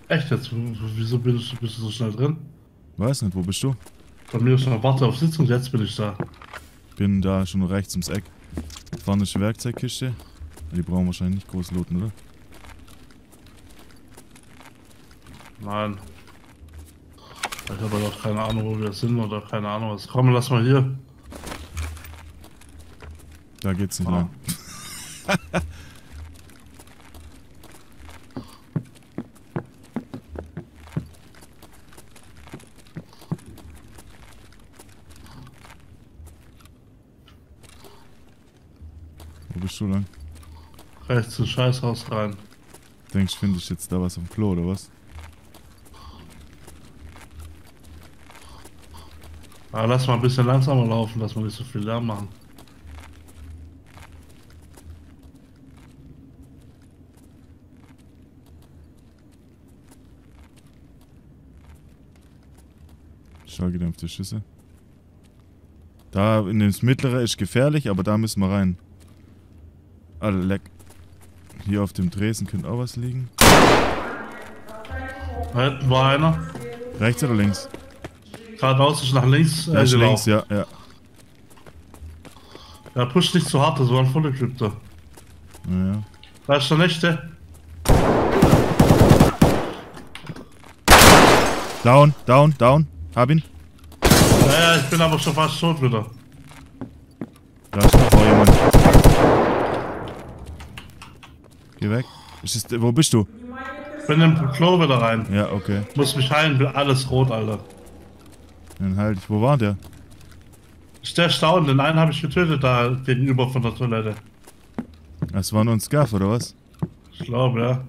Echt jetzt? Wieso bist du so schnell drin? Weiß nicht, wo bist du? Bei mir ist noch Warte auf Sitzung, jetzt bin ich da. Bin da schon rechts ums Eck. Vorne ist die Werkzeugkiste. Die brauchen wahrscheinlich nicht groß looten, oder? Nein. Ich habe doch keine Ahnung, wo wir sind oder keine Ahnung was. Komm, lass mal hier. Da geht's nicht lang. Wo bist du lang? Rechts ins Scheißhaus rein. Denkst du, finde ich jetzt da was auf dem Klo, oder was? Aber lass mal ein bisschen langsamer laufen, dass wir nicht so viel Lärm machen. Schallgedämpfte Schüsse. Da in das mittlere ist gefährlich, aber da müssen wir rein. Alter, leck. Hier auf dem Tresen könnte auch was liegen. Da hinten war einer. Rechts oder links? Geradeaus ist nach links. Ja, ist links, ja, ja. Ja, push nicht zu hart, das war ein Vollcrypter. Naja. Da ist der nächste. Down, down, down. Hab ihn. Naja, ich bin aber schon fast tot wieder. Da ist noch jemand. Geh weg. Wo bist du? Ich bin im Klo wieder rein. Ja, okay. Muss mich heilen, bin alles rot, Alter. Dann halt ich. Wo war der? Ist der Staunen, den einen habe ich getötet da gegenüber von der Toilette. Das war nur ein Scarf, oder was? Ich glaube, ja.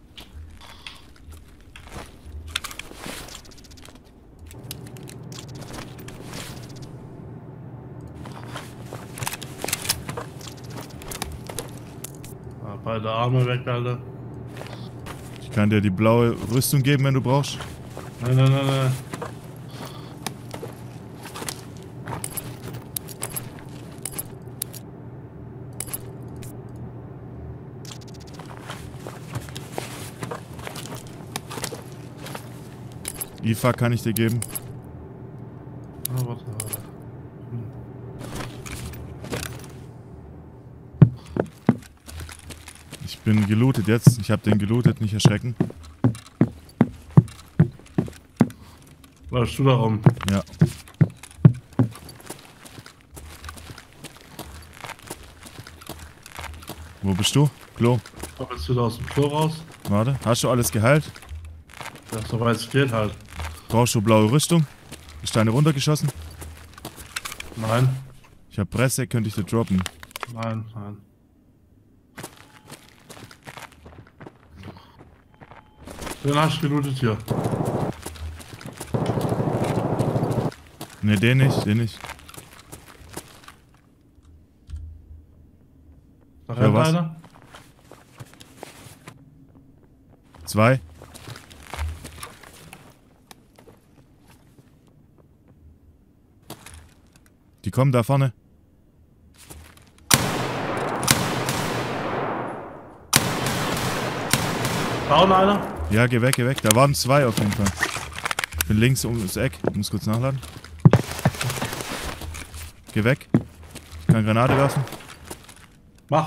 Beide Arme weg, Alter. Ich kann dir die blaue Rüstung geben, wenn du brauchst. Nein, nein, nein, nein. IFA kann ich dir geben. Ah, warte, warte. Ich bin gelootet jetzt. Ich habe den gelootet, nicht erschrecken. Läufst du da rum? Ja. Wo bist du? Klo. Komm jetzt wieder aus dem Klo raus. Warte. Hast du alles geheilt? Ja, soweit es geht halt. Brauchst du blaue Rüstung? Ist deine runtergeschossen? Nein, Ich habe Presse, könnte ich dir droppen. nein, nein. Den hast du gelootet hier. Ne, den nicht, den nicht. Da Ja, rennt was? einer. 2. Die kommen da vorne. Down einer. Ja, geh weg, geh weg. Da waren 2 auf jeden Fall. Ich bin links um das Eck. Ich muss kurz nachladen. Geh weg. Ich kann Granate werfen. Mach.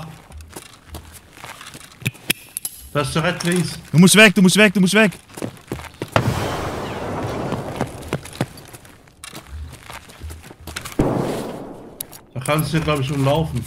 Das ist direkt links. Du musst weg, du musst weg, du musst weg. Da kannst du hier, glaube ich, umlaufen.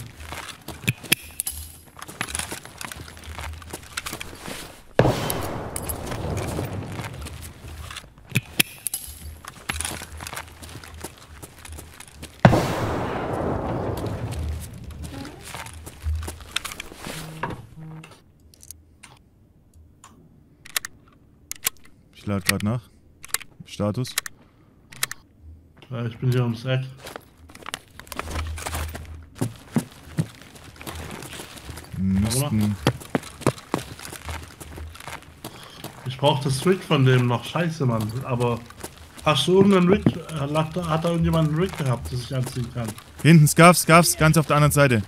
Ich lade gerade nach. Status. Ja, ich bin hier ums Eck. Müssten. Ich brauche das Rig von dem noch. Scheiße, Mann. Aber hast du irgendeinen Rig? Hat da irgendjemand einen Rig gehabt, das ich anziehen kann? Hinten Scarfs, ganz auf der anderen Seite.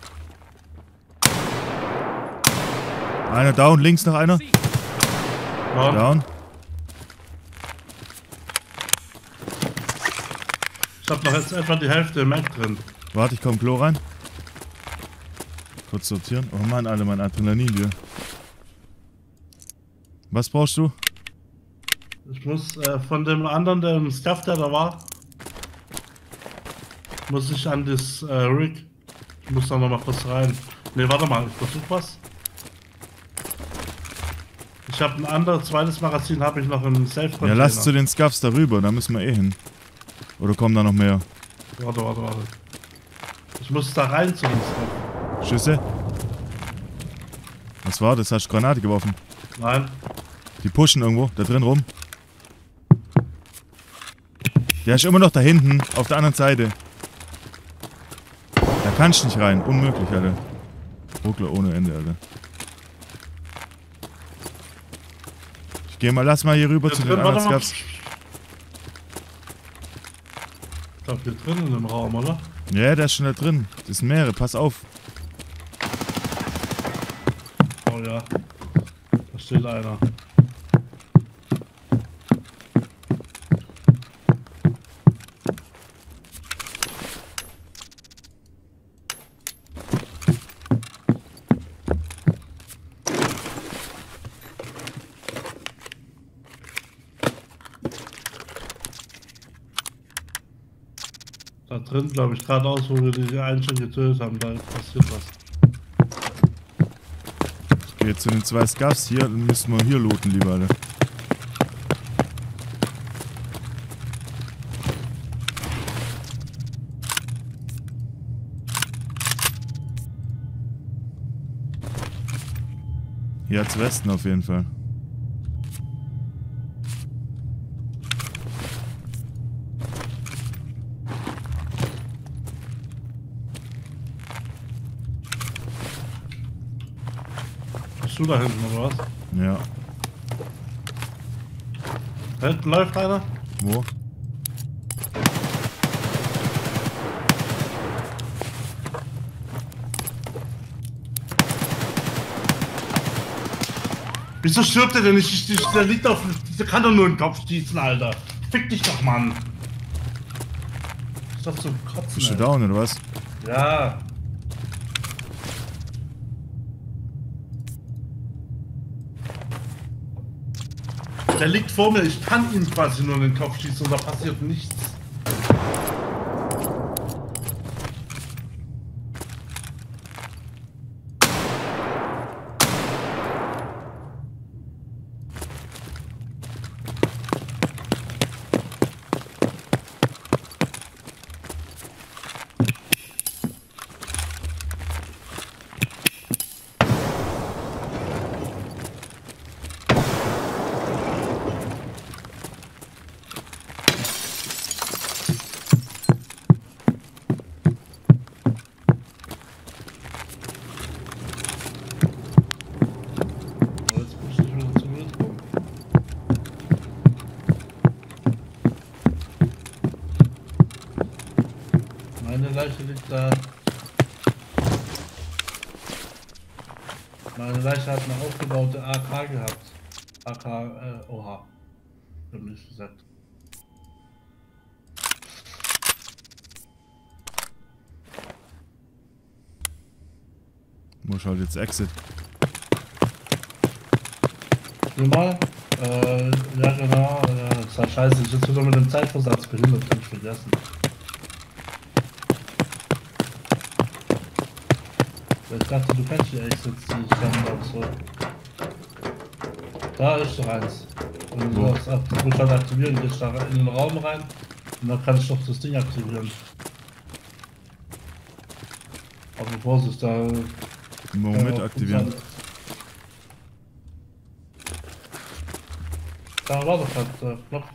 Einer down, links noch einer. Ja. Down. hab noch jetzt etwa die Hälfte im Mac drin. Warte, ich komm Klo rein. Kurz sortieren. Oh Mann, alle mein Adrenalin hier. Was brauchst du? Ich muss von dem anderen, dem Scuff, der da war, muss ich an das Rig. Ich muss da noch mal kurz rein. Ne, warte mal, ich versuch was. Ich habe ein anderes, zweites Magazin habe ich noch im Safe-Container. Ja, lass zu den Scuffs darüber, da müssen wir eh hin. Oder kommen da noch mehr? Warte. Ich muss da rein zu dem Scuff. Schüsse? Was war das? Hast du Granate geworfen? Nein. Die pushen irgendwo, da drin rum. Der ist immer noch da hinten, auf der anderen Seite. Da kannst du nicht rein, unmöglich, Alter. Ruckler ohne Ende, Alter. Ich geh mal, lass mal hier rüber zu den anderen Scuffs. Ich glaube hier drin in dem Raum, oder? Ja, der ist schon da drin. Das sind mehrere, pass auf. Oh ja. Da steht einer. Da drin, glaube ich, geradeaus, wo wir die einen schon getötet haben, da passiert was. Ich geh jetzt zu den zwei Scuffs hier, dann müssen wir hier looten, lieber alle. Hier hat's Westen auf jeden Fall. Bist du da hinten, oder was? Ja. Da hinten läuft einer. Wo? Wieso stirbt der denn nicht? Der liegt auf. Der kann doch nur den Kopf schießen, Alter. Fick dich doch, Mann. Ist doch zum Kotzen. Bist du ey. down, oder was? Ja. Der liegt vor mir, ich kann ihm quasi nur in den Kopf schießen und da passiert nichts. Jetzt muss ich wieder zum Wild kommen. Meine Leiche liegt da. Meine Leiche hat eine aufgebaute AK gehabt. AK, oha. Ich hab nicht gesagt. Muss halt jetzt Exit. Nochmal? Ja genau. Das ist halt scheiße. Ich sitze wieder mit dem Zeitversatz behindert, kann ich vergessen. Ich dachte, du kennst die Exits, die ich dann habe, so. Da ist doch eins. Und Wo? das muss halt aktivieren, gehst da in den Raum rein und dann kann ich doch das Ding aktivieren. Aber Vorsicht, da. Moment aktivieren. Da war doch halt der Knopf.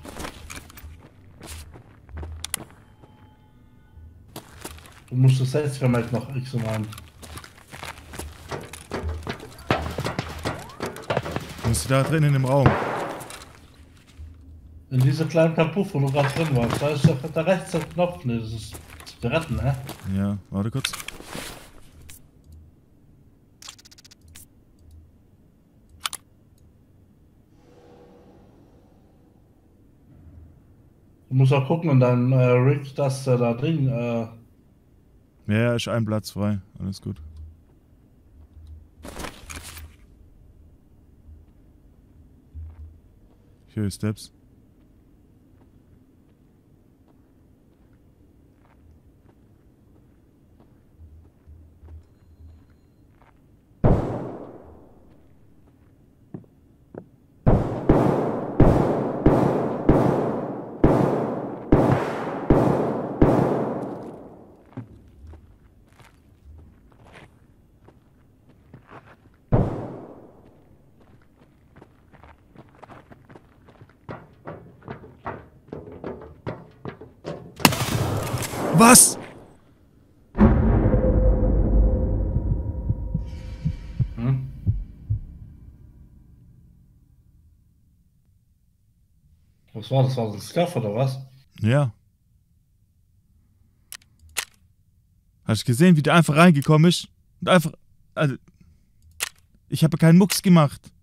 Du musst das Selbstvermerk noch X rein. Bist du da drin in dem Raum? In dieser kleinen Kapuff, wo du gerade drin warst, da ist doch da rechts der Knopf. Ne, das ist Zigaretten, ne? Ja, warte kurz. Du musst auch gucken in deinem Rig, dass da Ding, Ja, ist ein Platz frei. Alles gut. Ich höre Steps. Was? hm? Was war das? War das ein Scaff oder was? Ja. Hast du gesehen, wie der einfach reingekommen ist? Und einfach. Also, ich habe keinen Mucks gemacht.